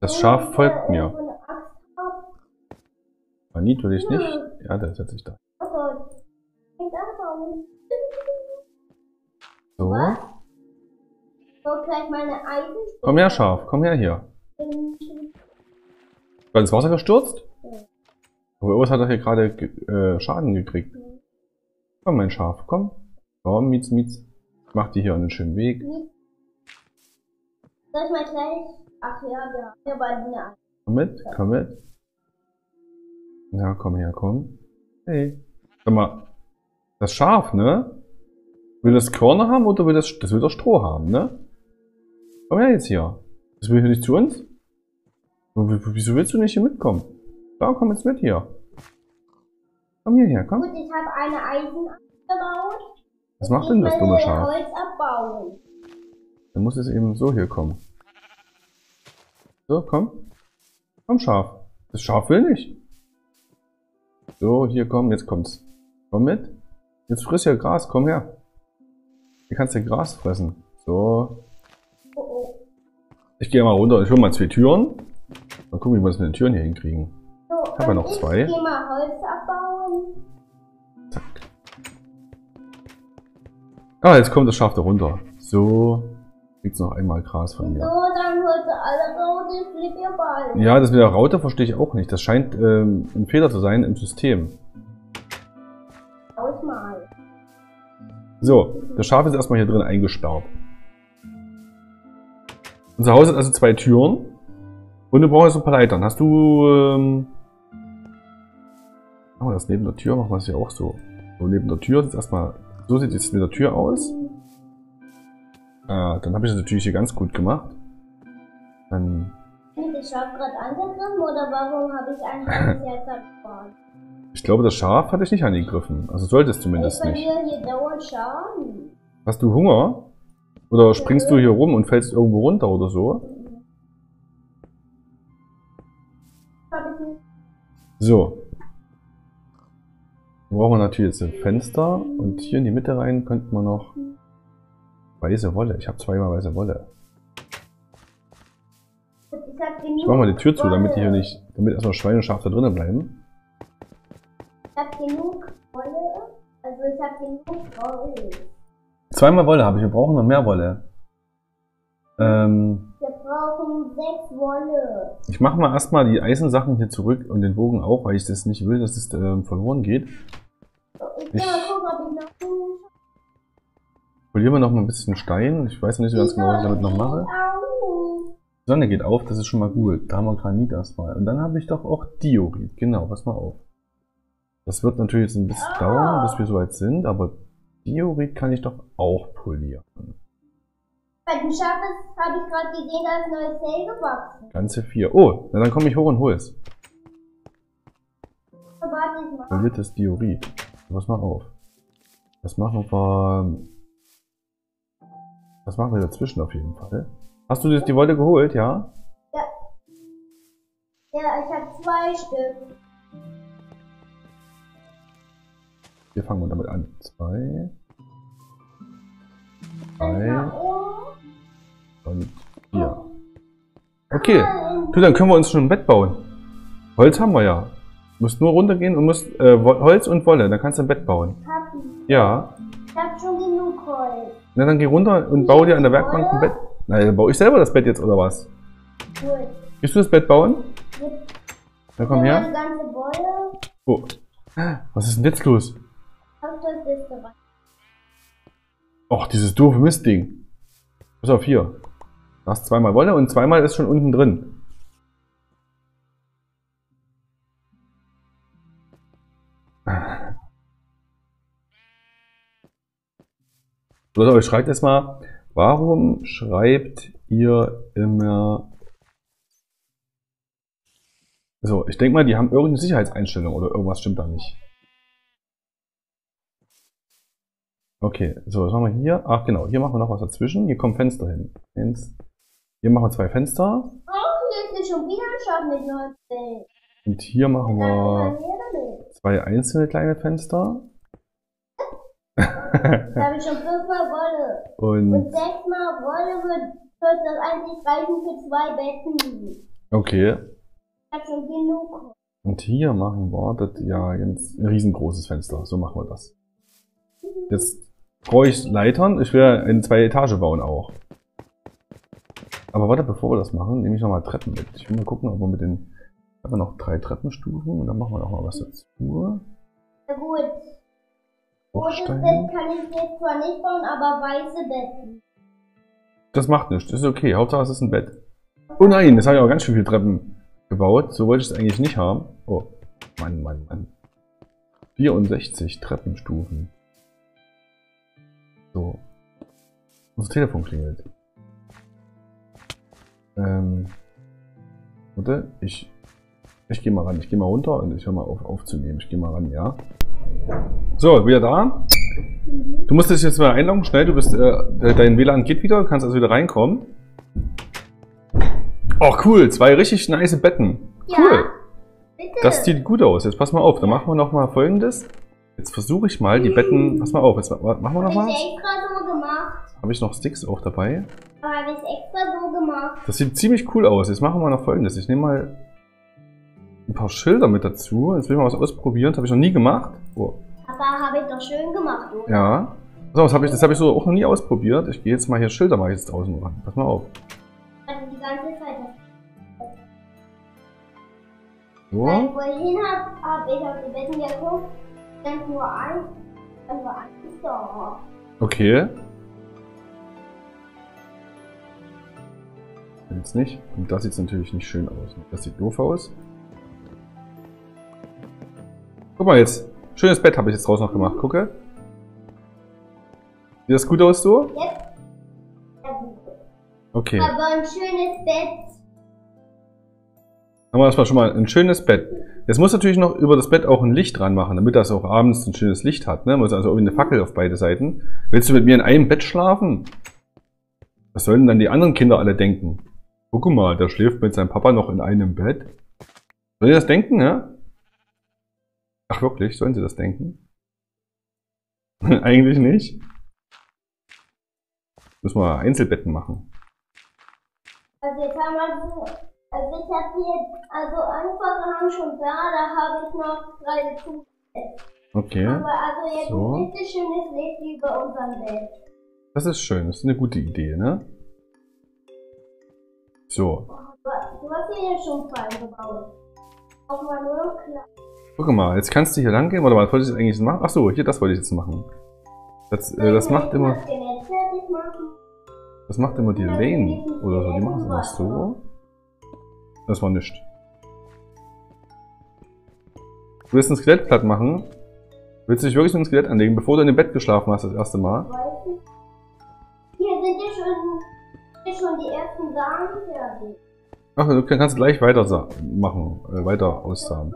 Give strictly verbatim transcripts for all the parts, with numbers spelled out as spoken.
Das Schaf folgt mir. Granit will ich nicht. Ja, der setzt sich da. So. Komm her, Schaf. Komm her hier. Weil ins Wasser gestürzt? Aber irgendwas hat er hier gerade äh, Schaden gekriegt. Komm, mein Schaf, komm. Komm, Mietz, Mietz. Ich mach dir hier einen schönen Weg. Soll ich mal gleich? Ach ja, wir haben ja bald eine. Komm mit, komm mit. Ja, komm her, komm. Hey. Sag mal, das Schaf, ne? Will das Körner haben oder will das, das will das Stroh haben, ne? Komm her jetzt hier. Das will hier nicht zu uns? Wieso willst du nicht hier mitkommen? Da, komm jetzt mit hier. Komm hierher, komm. Gut, ich habe eine Eisen abgebaut. Was macht denn das dumme Schaf? Holz abbauen. Dann muss es eben so hier kommen. So, komm. Komm, Schaf. Das Schaf will nicht. So, hier komm, jetzt kommt's. Komm mit. Jetzt friss ja Gras, komm her. Hier kannst du Gras fressen. So. Oh, oh. Ich gehe mal runter. Ich hole mal zwei Türen. Mal gucken, wie wir das mit den Türen hier hinkriegen. So, ich habe ja noch zwei. Ich gehe mal Holz abbauen. Zack. Ah, jetzt kommt das Schaf da runter. So. Kriegt's noch einmal Gras von mir. So, dann holt ihr alle raus, ich flipp ihr Ball. Ja, das mit der Raute verstehe ich auch nicht. Das scheint ähm, ein Fehler zu sein im System. Ausmal. So, das Schaf ist erstmal hier drin eingesperrt. Unser Haus hat also zwei Türen. Und du brauchst ein paar Leitern. Hast du... Ähm oh, das neben der Tür machen wir es ja auch so. So, neben der Tür ist erstmal... So sieht es mit der Tür aus. Ah, dann habe ich das natürlich hier ganz gut gemacht. Dann... Ist das Schaf gerade angegriffen oder warum habe ich eigentlich jetzt abgefahren? Ich glaube, das Schaf hatte ich nicht angegriffen. Also sollte es zumindest ich nicht. Ich verliere hier dauernd Schaden. Hast du Hunger? Oder springst du hier rum und fällst irgendwo runter oder so? So. Dann brauchen wir natürlich jetzt ein Fenster. Und hier in die Mitte rein könnten wir noch weiße Wolle. Ich habe zweimal weiße Wolle. Ich mache mal die Tür zu, damit die hier nicht, damit erstmal Schwein und Schaf da drinnen bleiben. Ich habe genug Wolle. Also ich habe genug Wolle. Zweimal Wolle habe ich. Wir brauchen noch mehr Wolle. Ähm, Wir brauchen sechs Wolle. Ich mache mal erstmal die Eisensachen hier zurück und den Bogen auch, weil ich das nicht will, dass es ähm, verloren geht. Ich kann mal gucken, ob ich noch... Verlieren wir noch mal ein bisschen Stein. Ich weiß nicht so ganz genau, was ich damit noch mache. Die Sonne geht auf, das ist schon mal gut. Da haben wir Granit erstmal. Und dann habe ich doch auch Diorit. Genau, pass mal auf. Das wird natürlich jetzt ein bisschen dauern, bis wir soweit sind, aber Diorit kann ich doch auch polieren. Bei dem Schaf habe ich gerade gesehen, da ist ein neues Fell gewachsen. Ganze vier. Oh, na dann komme ich hoch und hol es. Warte ich mal. Poliertes Diorit. Pass mal auf. Das machen wir... Das machen wir dazwischen auf jeden Fall. Hast du die Wolle geholt, ja? Ja. Ja, ich habe zwei Stück. Hier fangen wir damit an. Zwei. Drei. Und vier. Okay. Du, dann können wir uns schon ein Bett bauen. Holz haben wir ja. Du musst nur runtergehen und musst äh, Holz und Wolle. Dann kannst du ein Bett bauen. Papi. Ja. Ich hab schon genug Holz. Na, dann geh runter und bau dir an der Werkbank ein Bett. Na, dann baue ich selber das Bett jetzt, oder was? Gut. Willst du das Bett bauen? Ja. Dann komm her. Eine ganze Wolle. Oh. Was ist denn jetzt los? Auf das Liste rein. Och, dieses doofe Mistding. Pass auf, hier. Du hast zweimal Wolle und zweimal ist schon unten drin. Leute, ich schreibt jetzt mal, warum schreibt ihr immer... So, ich denke mal, die haben irgendeine Sicherheitseinstellung oder irgendwas stimmt da nicht. Okay, so, was machen wir hier? Ach genau, hier machen wir noch was dazwischen. Hier kommen Fenster hin. Hier machen wir zwei Fenster. Oh, hier ist schon wieder ein Schaf mit neunzehn. Und hier machen wir zwei einzelne kleine Fenster. Da habe ich schon fünfmal Wolle. Und, Und sechsmal Wolle wird, wird das eigentlich reichen für zwei Betten. Okay. Ich hab schon genug. Und hier machen wir das ja jetzt ein riesengroßes Fenster. So machen wir das. Jetzt brauche ich Leitern. Ich will eine zwei Etage bauen auch. Aber warte, bevor wir das machen, nehme ich nochmal Treppen mit. Ich will mal gucken, ob wir mit den... Haben wir noch drei Treppenstufen und dann machen wir noch mal was dazu. Na gut. Rotes Bett kann ich jetzt zwar nicht bauen, aber weiße Betten. Das macht nichts, das ist okay. Hauptsache es ist ein Bett. Oh nein, das habe ich auch ganz schön viele Treppen gebaut. So wollte ich es eigentlich nicht haben. Oh, Mann, Mann, Mann. vierundsechzig Treppenstufen. So. Das Telefon klingelt. Ähm. Warte, ich. Ich gehe mal ran. Ich gehe mal runter und ich höre mal auf aufzunehmen. Ich gehe mal ran, ja. So, wieder da. Du musst dich jetzt mal einloggen, schnell. Du bist, äh, dein W L A N geht wieder. Du kannst also wieder reinkommen. Oh, cool. Zwei richtig nice Betten. Ja, cool. bitte. Das sieht gut aus. Jetzt pass mal auf. Dann machen wir noch mal Folgendes. Jetzt versuche ich mal die Betten. Pass mal auf. Jetzt machen wir noch mal. Habe ich extra so gemacht. Habe ich noch Sticks auch dabei? Aber habe ich extra so gemacht. Das sieht ziemlich cool aus. Jetzt machen wir noch Folgendes. Ich nehme mal ein paar Schilder mit dazu. Jetzt will ich mal was ausprobieren. Das habe ich noch nie gemacht. Oh. Aber habe ich doch schön gemacht, oder? Ja. So, das habe ich, das hab ich so auch noch nie ausprobiert. Ich gehe jetzt mal hier Schilder mal jetzt draußen ran. Pass mal auf. Also die ganze Zeit. So. Weil vorhin habe hab ich auf die Betten geguckt. Dann nur eins. Dann war eins da. Okay. Jetzt nicht. Und das sieht natürlich nicht schön aus. Das sieht doof aus. Guck mal jetzt. Schönes Bett habe ich jetzt draußen noch gemacht. Gucke. Sieht das gut aus so? Jetzt. Ja, gut. Okay. Aber ein schönes Bett. Haben wir erstmal schon mal ein schönes Bett. Jetzt muss natürlich noch über das Bett auch ein Licht dran machen, damit das auch abends ein schönes Licht hat. Ne? Muss also irgendwie eine Fackel auf beide Seiten. Willst du mit mir in einem Bett schlafen? Was sollen dann die anderen Kinder alle denken? Guck mal, der schläft mit seinem Papa noch in einem Bett. Sollen die das denken, ne? Ach wirklich, sollen sie das denken? Eigentlich nicht. Müssen wir Einzelbetten machen. Also jetzt haben wir so. Also ich habe hier, also Anfang schon da, da habe ich noch drei dazu. Okay. Aber also jetzt So. ein richtig schönes Licht über unserem Bett. Das ist schön, das ist eine gute Idee, ne? So. Du hast hier ja schon fein gebaut. Auch mal nur noch klar. Guck mal, jetzt kannst du hier lang gehen. Oder was wollte ich jetzt eigentlich machen? Achso, hier, das wollte ich jetzt machen. Das, äh, das macht immer. Das Skelett fertig machen. Das macht immer die Lane oder so. Die machen es immer so. Das war nichts. Du willst ein Skelett platt machen? Willst du dich wirklich so ein Skelett anlegen, bevor du in dem Bett geschlafen hast das erste Mal? Weißt du? Hier sind ja schon, hier schon die ersten Samen fertig. Ach, du kannst gleich weiter sa- machen, äh, weiter aussamen.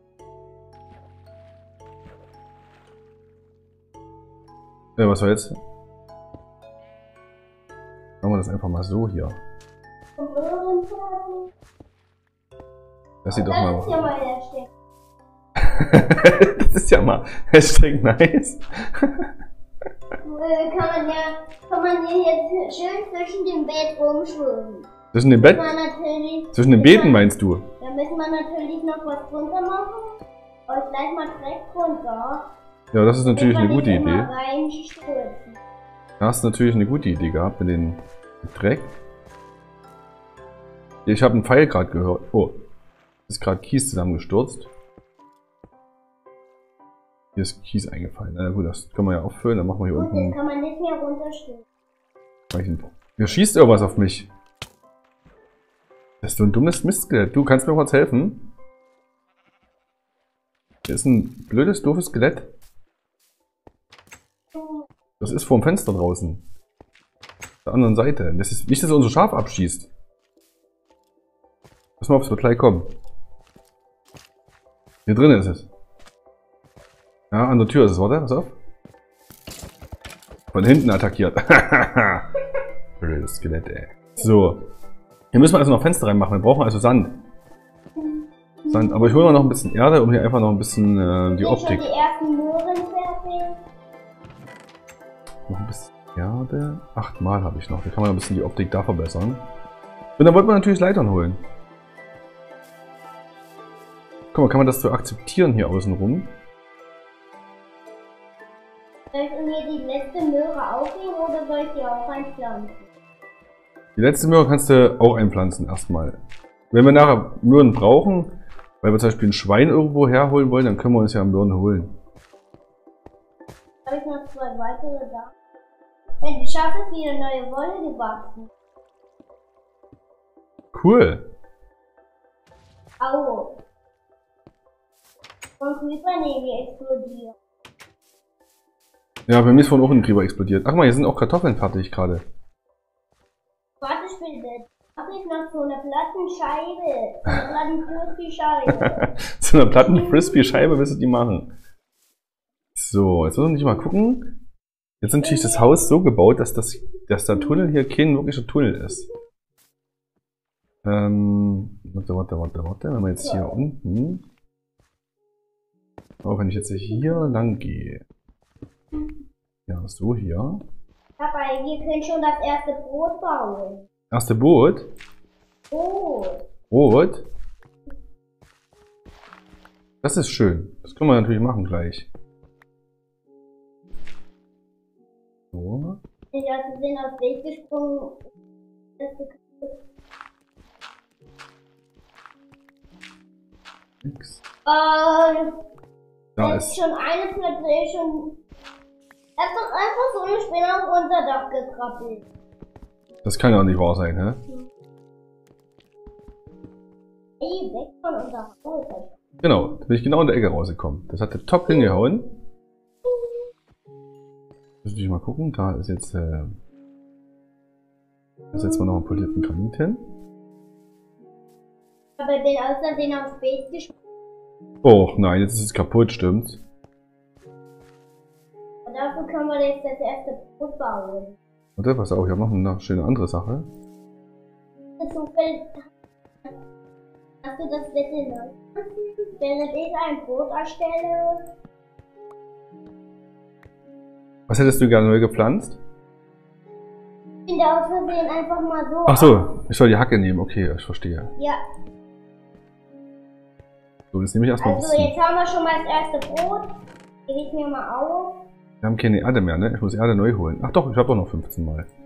Ja, was war jetzt? Machen wir das einfach mal so hier. Und Möhren fertig. Das sieht doch Das mal. ist ja mal der Steck. Das ist ja mal Hashtag nice. Äh, Kann man ja, kann man hier jetzt schön zwischen dem Bett rumschwimmen. Zwischen dem Bett? Man natürlich, Zwischen den Beeten meinst du? Da müssen wir natürlich noch was drunter machen. Und gleich mal Dreck runter. Ja, das ist natürlich Wenn eine wir gute nicht Idee. immer reinstürzen. Da hast du natürlich eine gute Idee gehabt mit dem Dreck. Ich habe einen Pfeil gerade gehört. Oh, ist gerade Kies zusammengestürzt. Hier ist Kies eingefallen. Na gut, das können wir ja auffüllen. Dann machen wir hier Und unten. jetzt kann man nicht mehr runterstürzen. Hier schießt irgendwas auf mich. Das ist so ein dummes Mistskelett. Du kannst mir kurz helfen. Hier ist ein blödes, doofes Skelett. Das ist vor dem Fenster draußen. Auf der anderen Seite. Das ist nicht, dass er unser Schaf abschießt. Pass mal auf, es wird gleich kommen. Hier drin ist es. Ja, an der Tür ist es. Warte, pass auf. Von hinten attackiert. Blödes Skelett, ey. So. Hier müssen wir also noch Fenster reinmachen. Wir brauchen also Sand. Sand. Aber ich hole mal noch ein bisschen Erde, um hier einfach noch ein bisschen äh, die Sind Optik. schon die ersten Möhren fertig? Noch ein bisschen Erde. Achtmal habe ich noch. Da kann man ein bisschen die Optik da verbessern. Und dann wollten wir natürlich Leitern holen. Guck mal, kann man das so akzeptieren hier außenrum? Soll ich mir die letzte Möhre aufnehmen oder soll ich die auch einpflanzen? Die letzte Möhre kannst du auch einpflanzen erstmal. Wenn wir nachher Möhren brauchen, weil wir zum Beispiel ein Schwein irgendwo herholen wollen, dann können wir uns ja Möhren holen. Habe ich noch zwei weitere da? Wenn ich schaffe, ist wieder neue Wolle gewachsen. Cool. Au. Und Creeper-Nägel explodiert. Ja, bei mir ist vorhin auch ein Creeper explodiert. Ach mal, hier sind auch Kartoffeln fertig gerade. Warte, ich will das. Mach ich noch so eine Plattenscheibe. So eine Platten-Frisbee-Scheibe. So eine Platten-Frisbee-Scheibe willst du die machen? So, jetzt müssen wir nicht mal gucken. Jetzt ist natürlich das Haus so gebaut, dass, das, dass der Tunnel hier kein wirklicher Tunnel ist. Ähm, warte, warte, warte, warte. Wenn wir jetzt hier unten... Auch wenn ich jetzt hier lang gehe. Ja, so hier. Papa, wir können schon das erste Brot bauen. Erste Boot? Brot. Brot? Das ist schön. Das können wir natürlich machen gleich. So. Ich habe gesehen, aufs Weg gesprungen. Nix. Ähm, Da das ist ist. schon eine Plätze schon. Er hat doch einfach so eine Spinne auf unser Dach gekrabbelt. Das kann ja auch nicht wahr sein, hä? Ey, weg von unserem Haus. Genau, da bin ich genau in der Ecke rausgekommen. Das hat der top hingehauen. Muss ich mal gucken, da ist jetzt. Äh, da setzen wir noch einen polierten Granit hin. Aber ich bin außerdem aufs Beet gesprungen. Och nein, jetzt ist es kaputt, stimmt. Und dafür können wir jetzt das erste Brot bauen. Warte, pass auf, ich habe noch eine schöne andere Sache. Zufällig. Hast du das bitte neu? Während ich ein Brot erstelle. Was hättest du gerne neu gepflanzt? Ich bin da aus Versehen einfach mal so. Ach so, ich soll die Hacke nehmen, okay, ich verstehe. Ja, So, jetzt nehme ich erstmal ein also bisschen. jetzt haben wir schon mal das erste Brot. Gebe ich mir mal auf. Wir haben keine Erde mehr, ne? Ich muss Erde neu holen. Ach doch, ich habe doch noch fünfzehn Mal.